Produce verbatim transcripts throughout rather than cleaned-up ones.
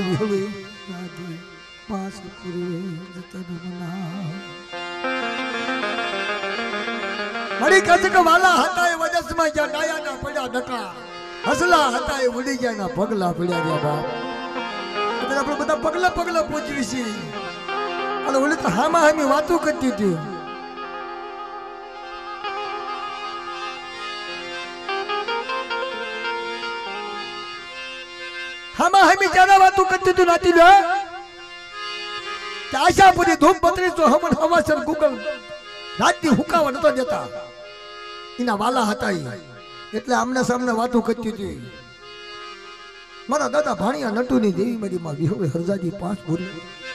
વિહળી નાદી pass પૂરી જતન મના મળી કચક વાલા હતા એ વજસમાં જ્યાં ડાયાના પડ્યા ડકા હસલા હતા એ ઉડી ગયા ના પગલા પડ્યા રહ્યા બાપ એટલે આપણે બધા પગલા પગલા પહોંચી છીએ અને ઓલી તો હામા હામી વાતો કરતી હતી હામા હામી જ્યાં વાતો કરતી હતી નાતી લે આશાપુરી ધૂમ બત્રીસો હમણ હવાસર ગુગલ રાતની હુકાવા નતો દેતા એના વાલા હતા એટલે આમને સામને વાતો કરતી હતી મારા દાદા ભાણિયા નટુની દેવી મારી માં વિહવે હરજાજી પાંચ ભૂરી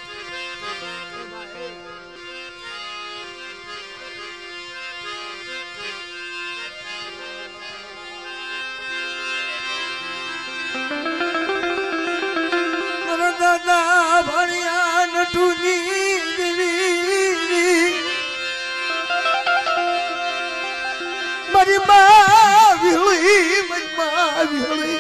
મારા દાદા ભાણિયા નટુની દેવી મારી માં વિહળી મારી માં વિહળી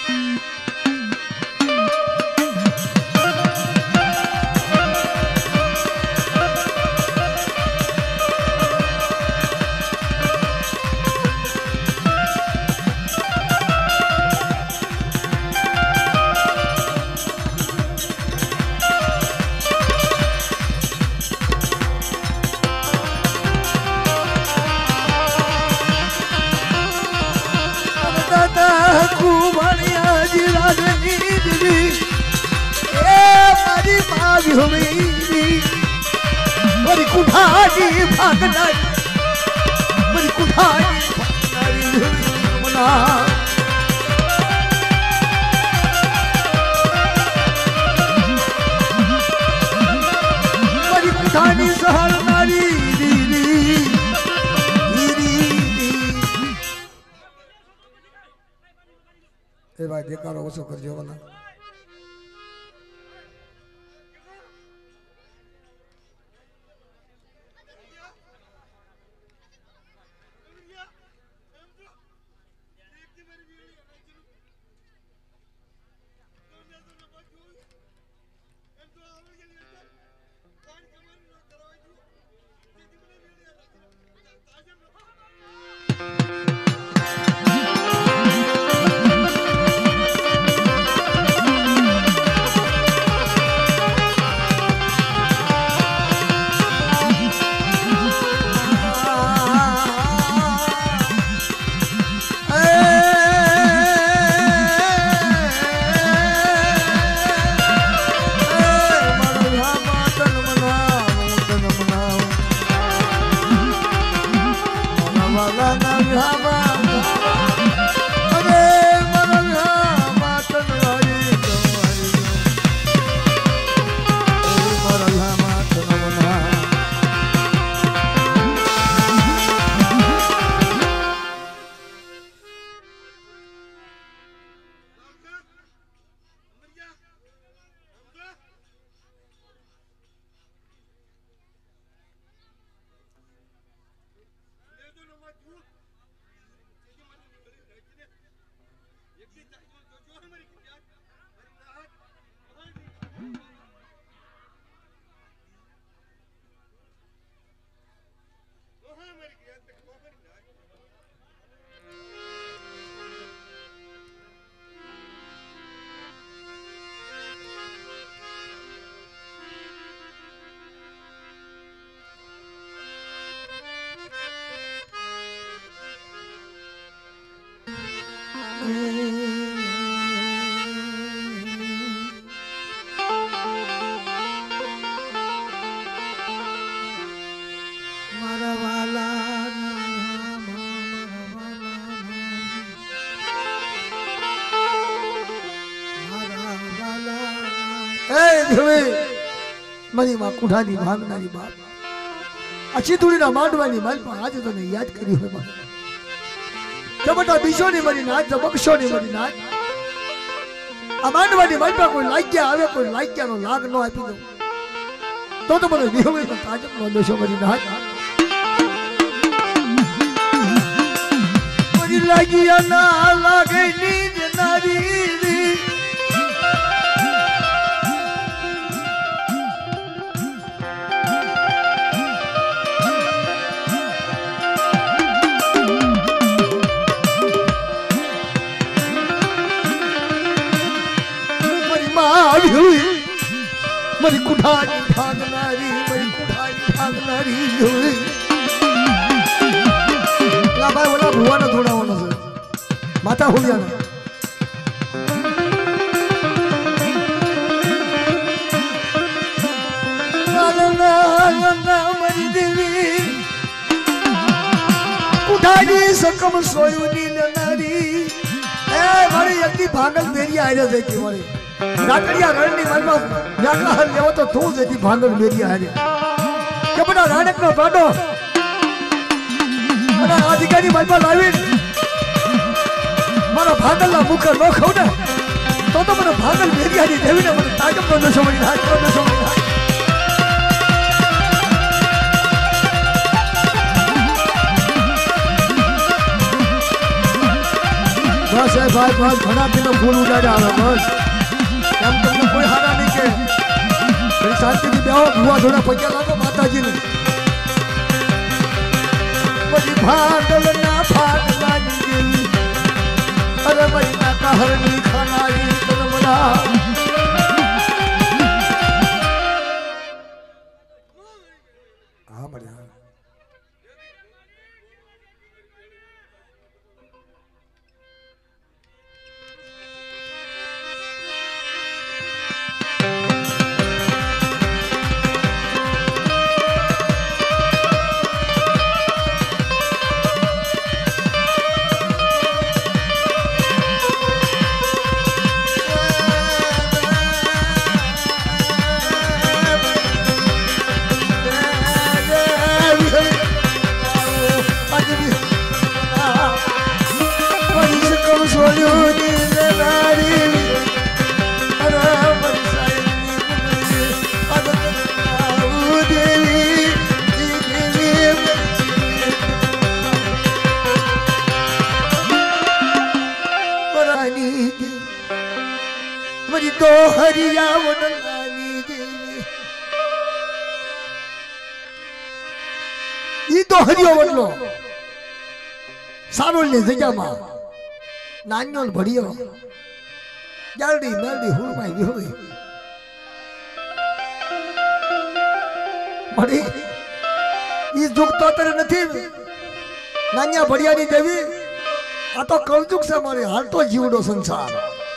મારી કુઠાની ભાગનારી મારી કુઠાની ભાગનારી મના મારી કુઠાની સહારનારી દીદી દીદી એ ભાઈ દેખાડો ઓછો કરજો મને મારી માં કુઠાની ભાગનારી બાપ આ ચીતુડીના માંડવાની માલ પણ આજે તને યાદ કરી હોય બાપ જબટા બીજોની મારી નાચ જબક્ષોની મારી નાચ આ માંડવાની માલ પર કોઈ લાગ્યા આવે કોઈ લાગ્યાનો લાગ ન આપી દઉં તો તો મને વિહવે તો તાજબ નો દોષો મારી નાચ મારી લાગ્યા ના લાગે નીંદ નારી મારી કુઠાની ભાગનારી મારી કુઠાની ભાગનારી લા ભાઈ ઓલા ભુવાનો જોડાવાનો છે માતા હોલિયાનો મારી દેવી કુઠાની સકમ સોયું ની નારી એ મારી એકલી ભાગલ મેરી આરે જતી મારી નાકડિયા રણની મનમાં નાકડા હર લેવો તો તું જતી ભાગલ મેરી આરે કે બડા રાણકનો પાડો અને અધિકારી મનમાં લાવી મારા ભાગલના મુખ નો ખાવ ને તો તો મને ભાગલ મેરી આરી દેવીને મને તાજબનો નશો મળી હાથ નશો મળી હાથ बस है भाई बस घना दिन फूल उड़ा रहा बस हम तुमने कोई हारा नहीं के मेरी शांति की बेहो हुआ थोड़ा पैसा लागो माता जी ने बड़ी भागल ना भागलानी देवी अरे बड़ी ना कहरनी खानारी तन बड़ा हाँ बढ़िया तो हरिया वडलानी देवी ई तो हरियो वडलो सारोल ने जग्याમાં નાનોલ ભડિયો જાલડી મેલડી હુરમાઈ વિહોઈ મળી ઈ દુખ તો તરે નથી નાન્યા ભડિયાની દેવી આ તો કલયુગ છે મારી હાલ તો જીવડો સંસાર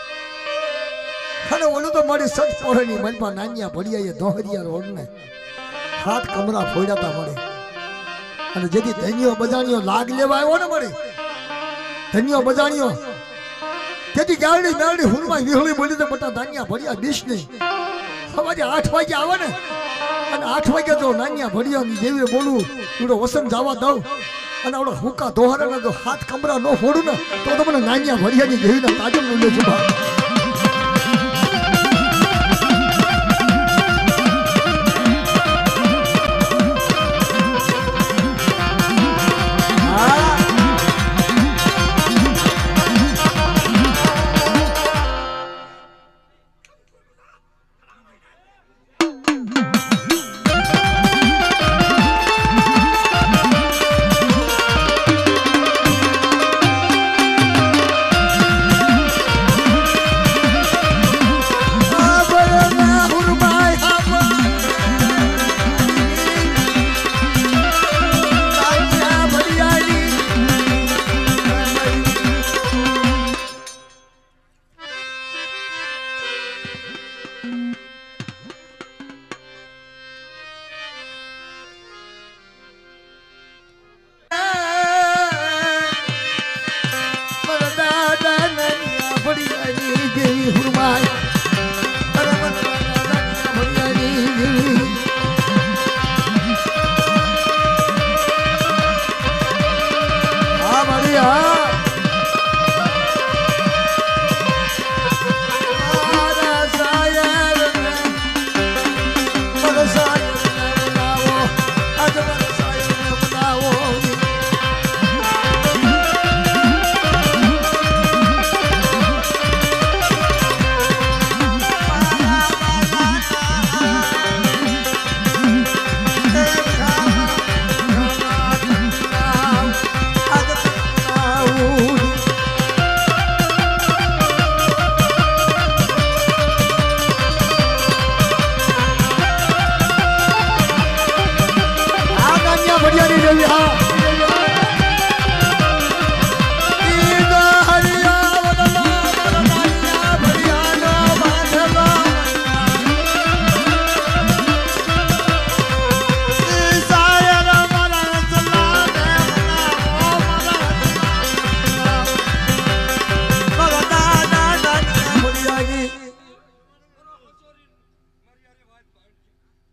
અને ઓલું તો મારી સત પોળની મનમાં નાન્યા ભડિયાએ દોહરિયા રોડને હાથ કમરા ફોડ્યા તા મળે અને જેથી ધન્યો બજાણ્યો લાગ લેવા આવ્યો ને મળે ધન્યો બજાણ્યો તેથી ગાડી મેલડી હુલમાં વિહળી બોલી તો બટા નાન્યા ભડિયા બીસ નહીં સવારે આઠ વાગે આવે ને અને આઠ વાગે તો નાન્યા ભડિયા જેવી બોલું એવડો વસંત જવા દઉં અને આવડો હુકા દોહરા જો હાથ કમરા ન ફોડું ને તો તમને નાન્યા ભડિયાની જેવીને તાજમ નું લેજો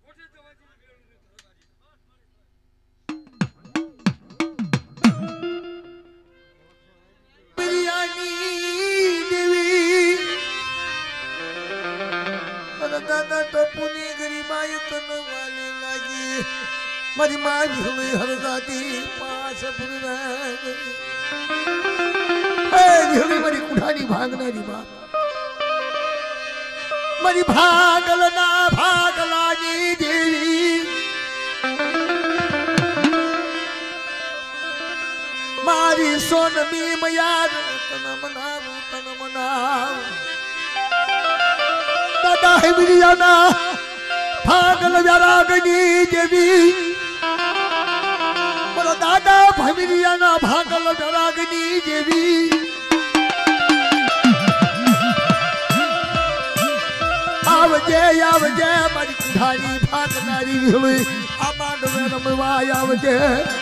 મારી માં ભીલી હરદાતી પાસ પુરવાય હે ભીલી મારી કુઠાની ભાગનારી બાપ મારી ભાગલના ભાગલાની દેવી મારી સોનમી મયાર તન મનાવ તન મનાવ દાદા હે મિલિયાના ભાગલ વ્યારાગની દેવી દાદા ભમિલિયાના ભાગલ વ્યારાગની દેવી આવજે આવજે મારી કુઠાની ભાગનારી ભીલી આ માંડવે રમવા આવજે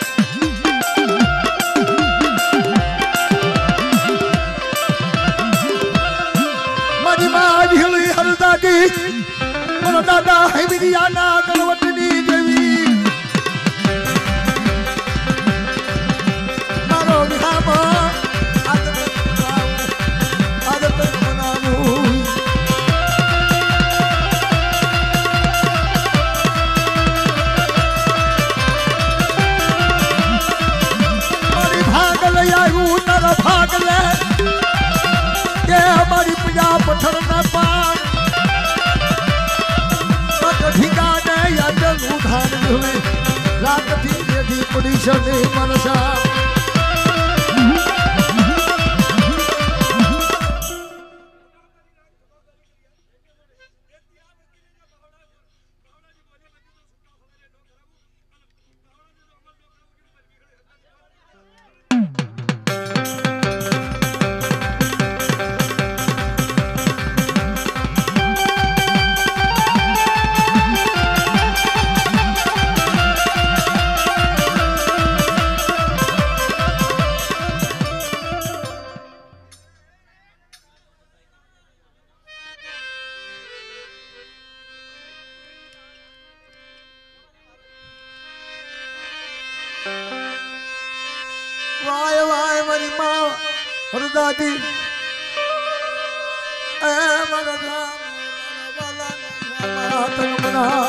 મારી માં ભીલી હરદાતી મારા દાદા હેમિલિયાના ગણવટની દેવી મારો વિહામ આદત આદત મનાવું મારી ભાગલ આવ્યું તારા ભાગલે કે મારી પૂજા પથ્થર ના પાન ठिकाने याद उधार हुए रात थी यदि पुलिस ने मनसा वाय वाय मरी माँ हरदाती ए मरा राम मरा वाला तन मना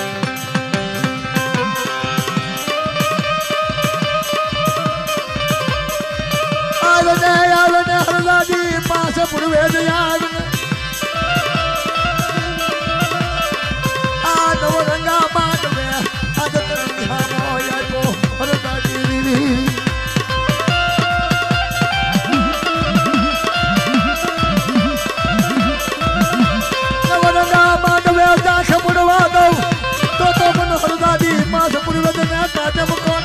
आवने आवने हरदाती पास पुरवे दयावन आ नवरंगा बात में आदत निहामो या को हरदाती रीली पुरवा दो तो तो मन हरदाती पास पुरवे दे काटे मकोन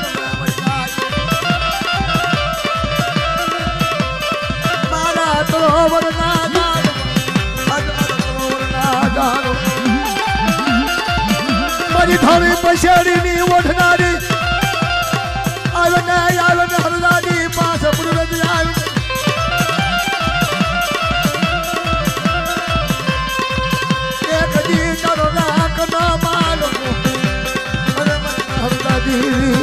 मारा तो वरना दान आज तो वरना दान मारी थोड़ी पछेड़ी नी ओठनारी आवने आवने हरदाती पास पुरवे दे आवने ना मालूम अरे हरदाती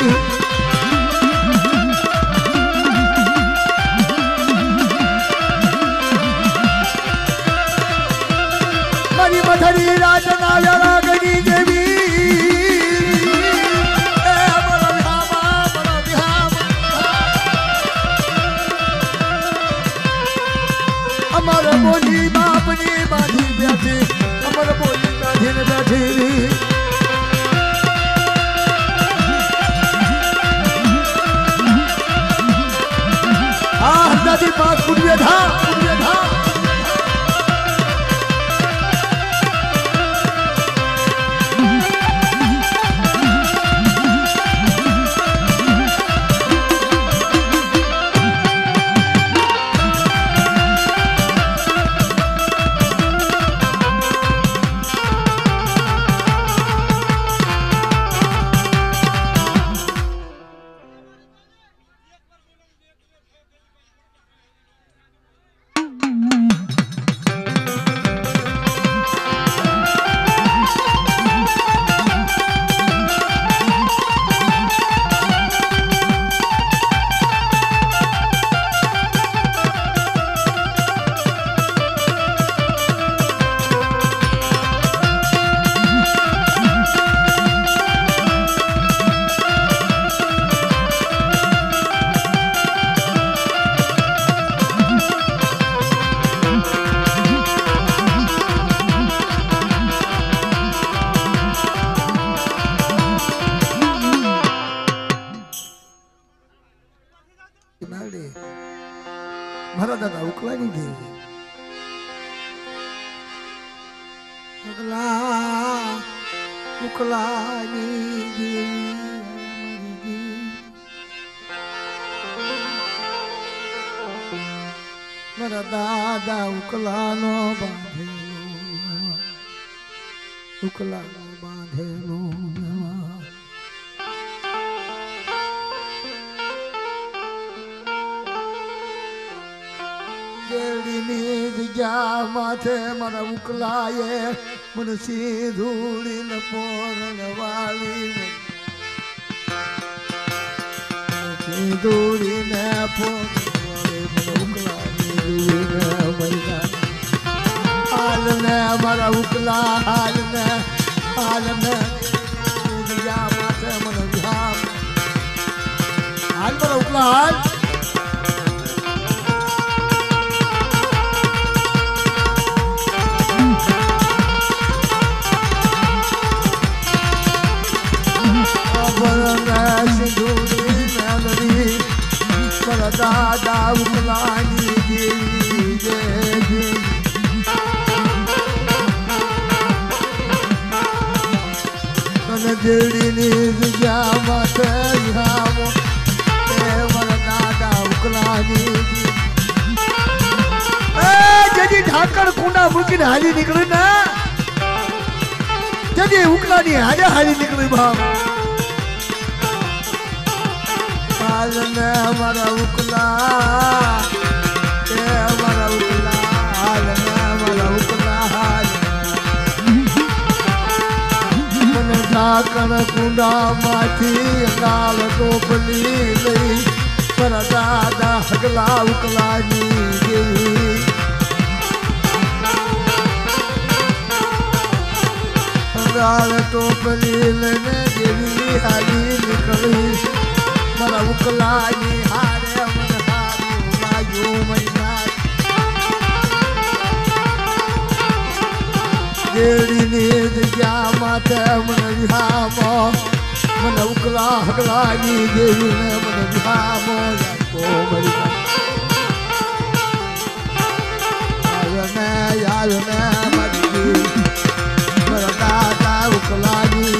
मरी मधरी राजना व्यारागनी देवी अमर बोली बापनी बाधी बैठी अमर बोली बाधी ने बैठी हरदाती पास पुरवे था पुरवे था મારા દાદા ઉકલાની દેવી ઉકલા ઉકલાની દેવી મારા દાદા ઉકલાનો બાંધેલો ઉકલાનો બાંધેલો દેવડીની જગ્યા માથે મારા ઉકલાએ મને સીધુડીને પોરણ વાળી સીધુડીને પોરણ હાલ ને મારા ઉકલા હાલ ને હાલ ને માથે મને વિહામ હાલ મારા ઉકલા હાલ સિંધુડી મેલડી મારા દાદા ઉકલાની દેવી દેવી તને દેડીની જગ્યા માથે વિહામો એ મારા દાદા ઉકલાની એ જેજી ઢાકણ કુંડા મૂકીને હાલી નીકળી ને જેજી ઉકલાની હાલે હાલી નીકળી ભાવ હાલ ને મારા ઉકલા એ મારા ઉકલા હાલ ને મારા ઉકલા હાલ મને ઢાકણ કુંડા માંથી ગાલ ટોપલી લઈ મારા દાદા હગલા ઉકલાની દેવી ગાલ ટોપલી લઈને દેવી હાલી નીકળી મારા ઉકલાની હારે મને હારું લાગ્યું મહિના દેડીની જગ્યા માથે મને વિહામો મને ઉકલા હગલાની દેવીને મને વિહામો લાગ્યો મહિના યાર ને યાર ને મારી મારા દાદા ઉકલાની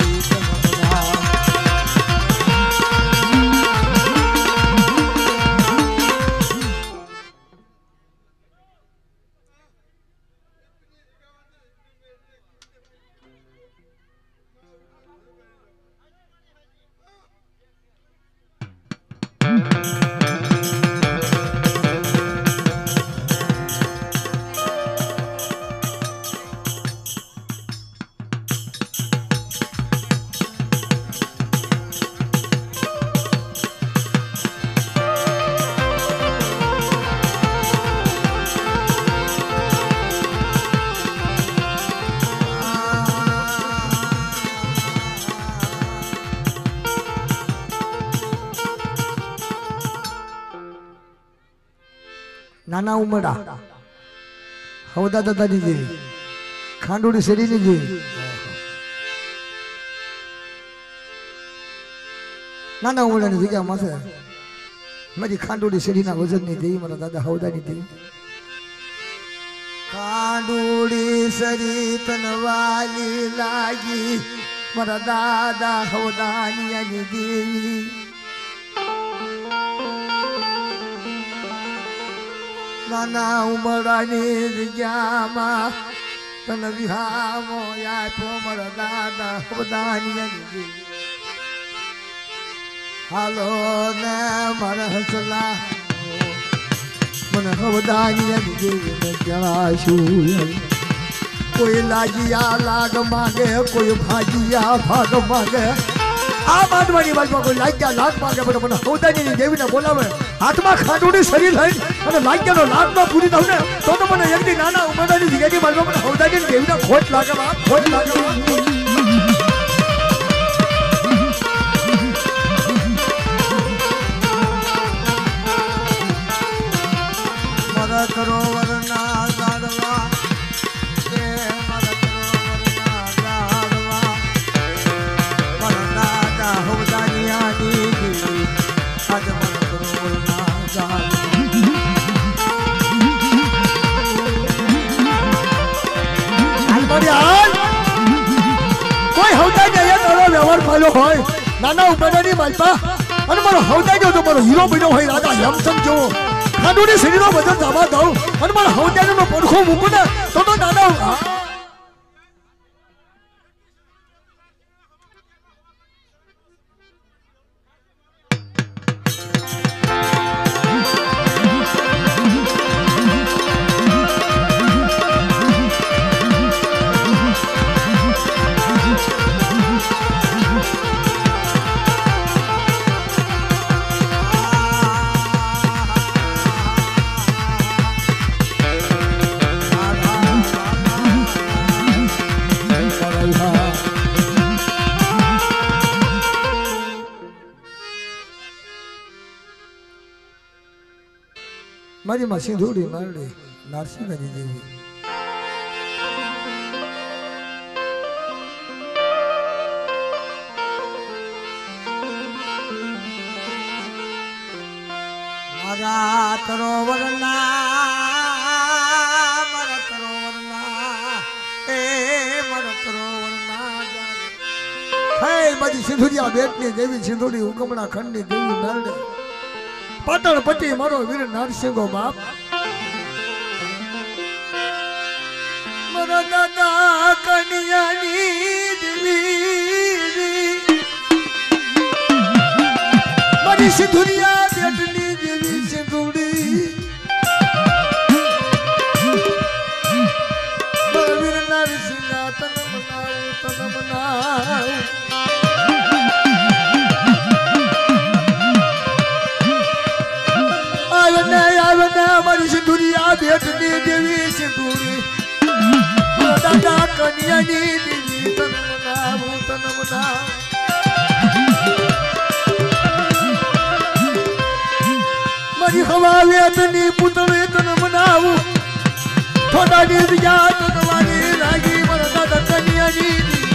નાના ઉમડા હવદા દાદાની જેવી ખાંડોળી શેરીની જેવી નાના ઉમડાની જગ્યા માથે મારી ખાંડોળી શેરીના વજનની દેવી મારા દાદા હવદાની દેવી ખાંડોળી શરી તનવાલી લાગી મારા દાદા હવદાની દેવી નાના ઉમરાની જગ્યામાં તને વિહામો આપ્યો મારા દાદા હવદાની હાલો ને મારા હસલા મને હવદાની દેવીને જણાશું કોઈ લાગિયા લાગ માગે કોઈ ભાગિયા ભાગ માગે આ બાંધવાની બાજુમાં કોઈ લાગ્યા લાગ માગે પણ મને હવદાની દેવીને બોલાવે હાથમાં ખાંડોળી શરીર લઈ અને લાગ્યાનો લાગ ન પૂરી થાવ ને તો તો મને એકદી નાના ઉમરાની જગ્યાની બાજુમાં મને હવદાની દેવીને ખોટ લાગે ખોટ લાગે મારા સરોવરના ઝાડવા એ મારા સરોવરના ઝાડવા મારા દાદા હવદાની આની આજ મારા સરોવરના ઝાડવા હવતા ને એ તારો વ્યવહાર ફાલ્યો હોય નાના ઉમેરાની માલપા અને મારો હવતા જો તો મારો હીરો બન્યો હોય રાજા યમસમ જેવો ખાડુની શરીરનો વજન જવા દઉં અને મારા હવતાનો પડખો મૂકું ને તો તો નાના મારી માં સિંધુડી મારડી નરસિંહજી દેવી મારા તરોવરના મારા તરોવરના એ મારા તરોવરના હે મારી સિંધુડિયા બેટની દેવી સિંધુડી ઉકમણા ખંડની દેવી મારડી પાટણ પતિ મારો વીર નરસિંહો બાપ મારા દાદા કન્યાની દેવી મારી સિંધુડિયા બેટની દેવી સિંધુડી મારા વીર નરસિંહ તન મનાવું તન મનાવું મારી સિંધુડિયા બેટની દેવી સિંધુડી દાદા કન્યાની દેવી તન મનાવું તન મનાવું મારી હવા વેતની પુતળી તન મનાવું થોડાની બીજા તનવાની લાગી મારા દાદા કન્યાની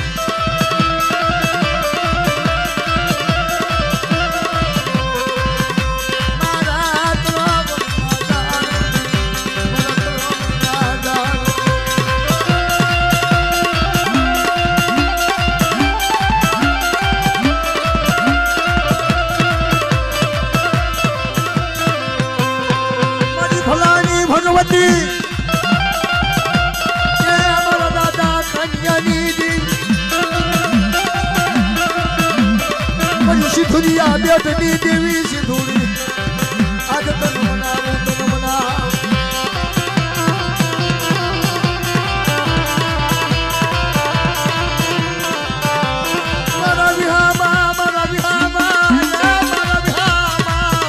સિંધુડિયા બેટની દેવી સિંધુડી આજ તન મનાવું તન મનાવું મારા વિહામાં મારા વિહામાં મારા વિહામાં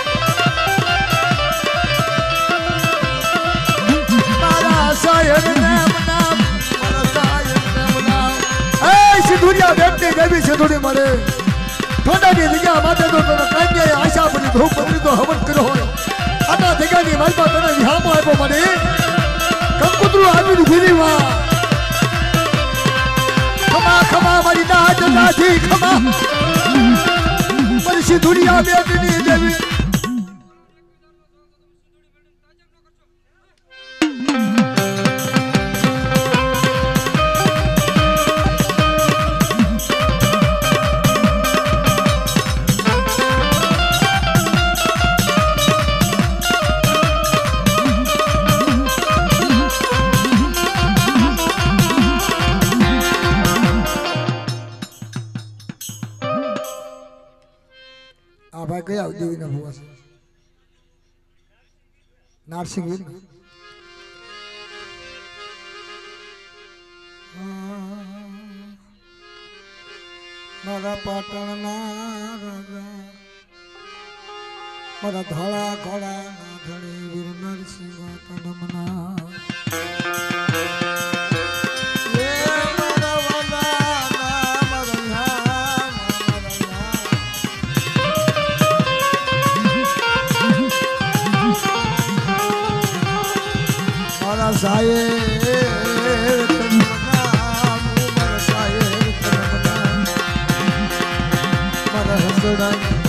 મારા સાયરને મનાવ મારા સાયરને મનાવ એ સિંધુડિયા બેટની દેવી સિંધુડી મળે થોડાની જગ્યા માટે તો તને કન્યાએ આશા પડી દ્રૌપદી તો હવન કર્યો હોય આના જગ્યાની માલપા તને વિહામો આપ્યો મને કંકુતરું આવીને ફીરીવા ખમા ખમા મારી દાદ દાદી ખમા મારી સિંધુડિયા બેટની દેવી કયા દેવીના ભુવા છે નારસિંહ વીર મારા પાટણના રાજા મારા ધોળા ઘોડા ના ધણી વીર નરસિંહ તનમના સાયર તન મનાવું મારા સાયર તન મનાવું મારા હસડા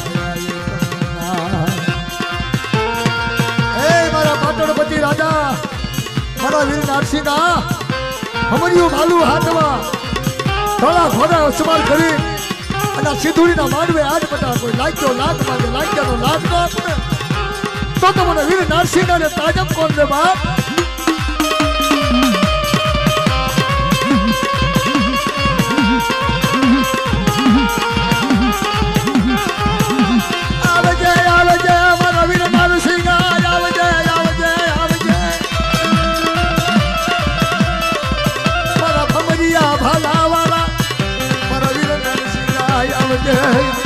એ મારા પાટણપતિ રાજા મારા વીર નરસિંહ હમરિયું માલું હાથમાં થોડા બધા સમાર કરી અને સિંધુડીના માંડવે આજ બધા કોઈ લાગ્યો લાખ માંગે લાગ્યાનો લાખ ન આપે તો તમને વીર નરસિંહ ને તાજમ કોણ દે બાપ આવજે આવજે અમારા વીર નરસિંહ આવજે આવજે આવજે મારા ભમરિયા ભાલા વાળા મારા વીર નરસિંહ આવજે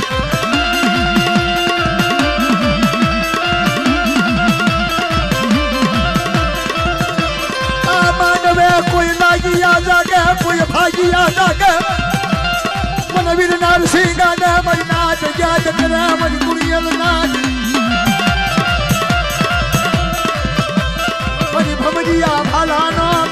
कोई लागिया जागे कोई भागिया जागे मन वीर नरसिंह ने मरी नाच याद करे मरी कुड़ियल नाच मरी भमरिया भाला नाच